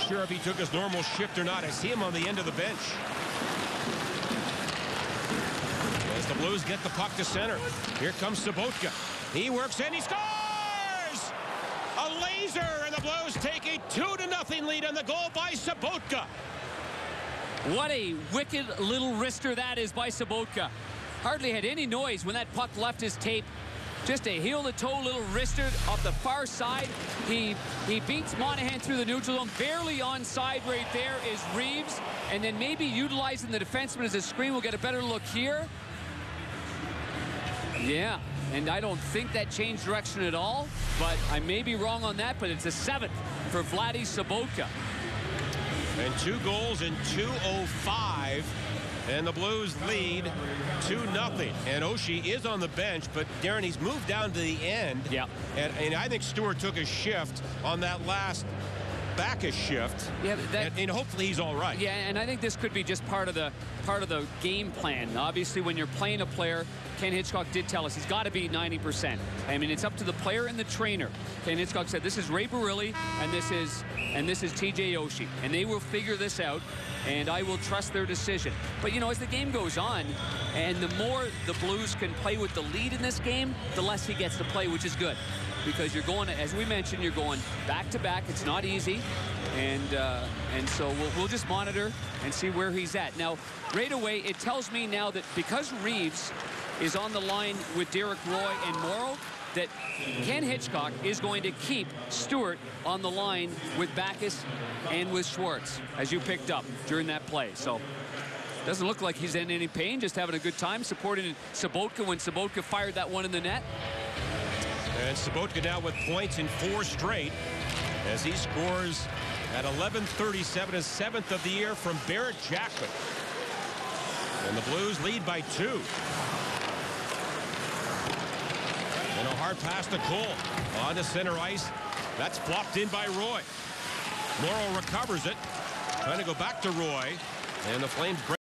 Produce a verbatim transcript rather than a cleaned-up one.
sure if he took his normal shift or not. I see him on the end of the bench. As the Blues get the puck to center. Here comes Sobotka. He works in. He scores! A laser, and the Blues take a two to nothing lead on the goal by Sobotka. What a wicked little wrister that is by Sobotka. Hardly had any noise when that puck left his tape. Just a heel-to-toe little wrister off the far side. He he beats Monahan through the neutral zone. Barely onside right there is Reeves. And then maybe utilizing the defenseman as a screen. We'll get a better look here. Yeah, and I don't think that changed direction at all. But I may be wrong on that, but it's a seventh for Vladdy Sobotka. And two goals in two oh five. And the Blues lead two nothing. And Oshie is on the bench, but Darren, he's moved down to the end. Yeah. And, and I think Stewart took a shift on that last Backus shift. Yeah, that, and, and hopefully he's all right. Yeah, and I think this could be just part of the part of the game plan. Obviously, when you're playing a player, Ken Hitchcock did tell us he's got to be ninety percent. I mean, it's up to the player and the trainer. Ken Hitchcock said this is Ray Barilli and this is and this is T J Oshie, and they will figure this out. And I will trust their decision. But, you know, as the game goes on, and the more the Blues can play with the lead in this game, the less he gets to play, which is good. Because you're going, as we mentioned, you're going back-to-back. It's not easy. And uh, and so we'll, we'll just monitor and see where he's at. Now, right away, it tells me now that because Reeves is on the line with Derek Roy and Morrow, that Ken Hitchcock is going to keep Stewart on the line with Backus and with Schwartz, as you picked up during that play. So doesn't look like he's in any pain, just having a good time supporting Sobotka when Sobotka fired that one in the net. And Sobotka now with points in four straight as he scores at eleven thirty-seven, his seventh of the year from Barrett Jackman. And the Blues lead by two. And a hard pass to Cole on to center ice. That's flopped in by Roy. Morrow recovers it. Trying to go back to Roy. And the Flames break.